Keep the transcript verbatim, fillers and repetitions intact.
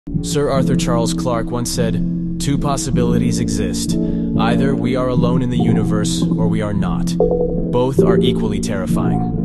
Sir Arthur Charles Clarke once said, "Two possibilities exist. Either we are alone in the universe, or we are not. Both are equally terrifying."